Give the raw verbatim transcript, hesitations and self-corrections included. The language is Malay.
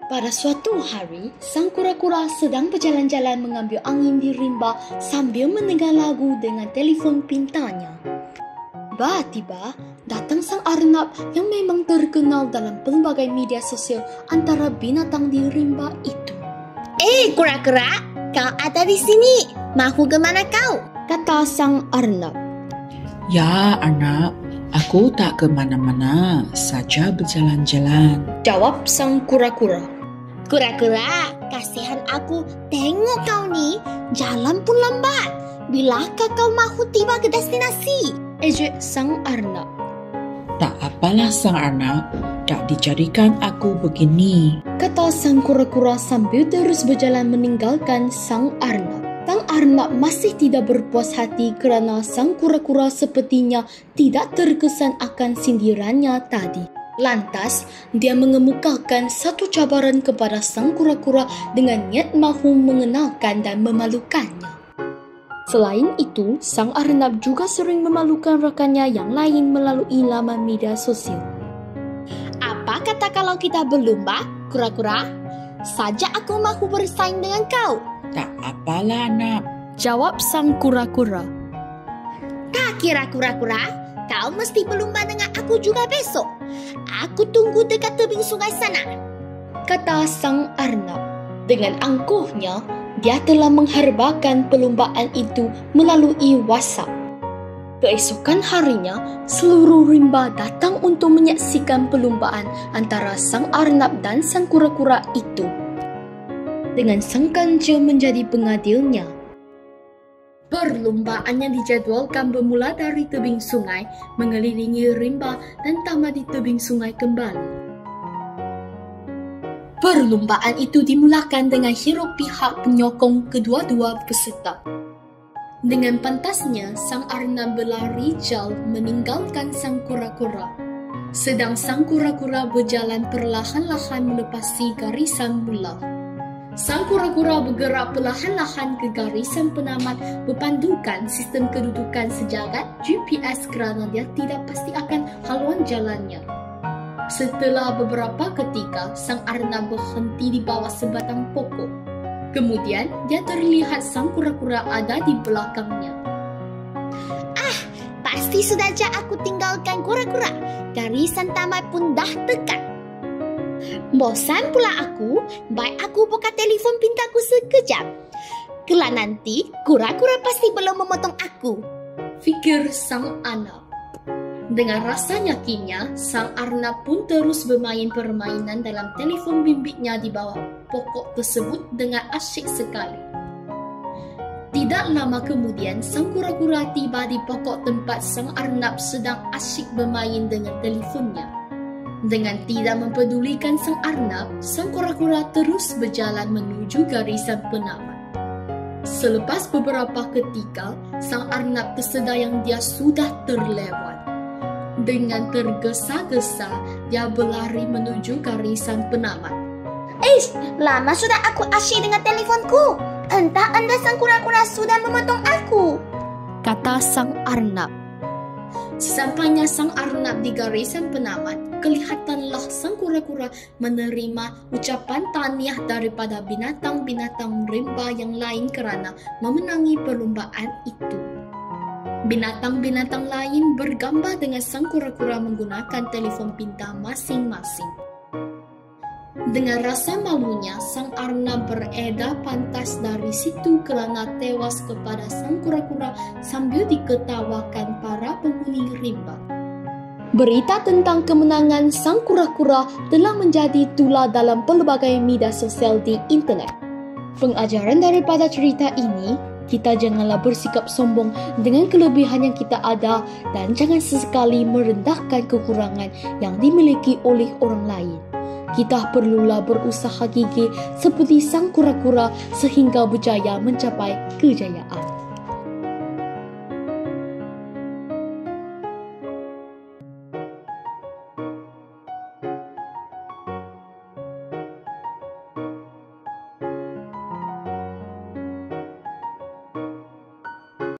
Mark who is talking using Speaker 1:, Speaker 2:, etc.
Speaker 1: Pada suatu hari, sang kura-kura sedang berjalan-jalan mengambil angin di rimba sambil mendengar lagu dengan telefon pintarnya. Tiba-tiba, datang sang arnab yang memang terkenal dalam pelbagai media sosial antara binatang di rimba itu.
Speaker 2: Eh, kura-kura, kau ada di sini. Mahu ke mana kau?
Speaker 1: Kata sang arnab.
Speaker 3: Ya, anak, aku tak ke mana-mana, saja berjalan-jalan.
Speaker 1: Jawab sang kura-kura.
Speaker 2: Kura-kura, kasihan aku. Tengok kau ni, jalan pun lambat. Bilakah kau mahu tiba ke destinasi?
Speaker 1: Ejek sang arnab.
Speaker 3: Tak apalah sang anak, tak dijadikan aku begini.
Speaker 1: Kata sang kura-kura sambil terus berjalan meninggalkan sang arnab. Sang arnab masih tidak berpuas hati kerana sang kura-kura sepertinya tidak terkesan akan sindirannya tadi. Lantas, dia mengemukakan satu cabaran kepada sang kura-kura dengan niat mahu mengenalkan dan memalukannya. Selain itu, sang arnab juga sering memalukan rakannya yang lain melalui laman media sosial.
Speaker 2: Apa kata kalau kita berlumba, kura-kura? Saja aku mahu bersaing dengan kau.
Speaker 3: Tak apalah anak.
Speaker 1: Jawab sang kura-kura.
Speaker 2: Tak kira kura-kura, kau mesti berlumba dengan aku juga besok. Aku tunggu dekat tebing sungai sana.
Speaker 1: Kata sang arnab. Dengan angkuhnya, dia telah mengharbakan perlumbaan itu melalui WhatsApp. Keesokan harinya, seluruh rimba datang untuk menyaksikan perlumbaan antara sang arnab dan sang kura-kura itu. Dengan sang kancil menjadi pengadilnya. Perlumbaan yang dijadwalkan bermula dari tebing sungai, mengelilingi rimba dan tamat di tebing sungai kembali. Perlumbaan itu dimulakan dengan hiruk pihak penyokong kedua-dua peserta. Dengan pantasnya, sang arnab berlari jauh meninggalkan sang kura-kura. Sedang sang kura-kura berjalan perlahan-lahan melepasi garisan mula. Sang kura-kura bergerak perlahan-lahan ke garisan penamat berpandukan sistem kedudukan sejagat G P S kerana dia tidak pasti akan haluan jalannya. Setelah beberapa ketika, sang arnab berhenti di bawah sebatang pokok. Kemudian, dia terlihat sang kura-kura ada di belakangnya.
Speaker 2: Ah, pasti saja aku tinggalkan kura-kura. Garisan tamat pun dah dekat. Bosan pula aku, baik aku buka telefon pintarku sekejap. Kelak nanti, kura-kura pasti belum memotong aku.
Speaker 1: Fikir sang arnab. Dengan rasa yakinnya, sang arnab pun terus bermain permainan dalam telefon bimbitnya di bawah pokok tersebut dengan asyik sekali. Tidak lama kemudian, sang kura-kura tiba di pokok tempat sang arnab sedang asyik bermain dengan telefonnya. Dengan tidak mempedulikan sang arnab, sang kura-kura terus berjalan menuju garisan penamat. Selepas beberapa ketika, sang arnab tersedar yang dia sudah terlewat. Dengan tergesa-gesa, dia berlari menuju garisan penamat.
Speaker 2: Eh, lama sudah aku asyik dengan telefonku. Entah anda sang kura-kura sudah memotong aku.
Speaker 1: Kata sang arnab. Sesampainya sang arnab di garisan penamat, kelihatanlah sang kura-kura menerima ucapan tahniah daripada binatang-binatang rimba yang lain kerana memenangi perlumbaan itu. Binatang-binatang lain bergambar dengan sang kura-kura menggunakan telefon pintar masing-masing. Dengan rasa malunya, sang arnab beredar pantas dari situ kerana tewas kepada sang kura-kura sambil diketawakan para penghuni rimba. Berita tentang kemenangan sang kura-kura telah menjadi tular dalam pelbagai media sosial di internet. Pengajaran daripada cerita ini, kita janganlah bersikap sombong dengan kelebihan yang kita ada dan jangan sesekali merendahkan kekurangan yang dimiliki oleh orang lain. Kita perlulah berusaha gigih seperti sang kura-kura sehingga berjaya mencapai kejayaan.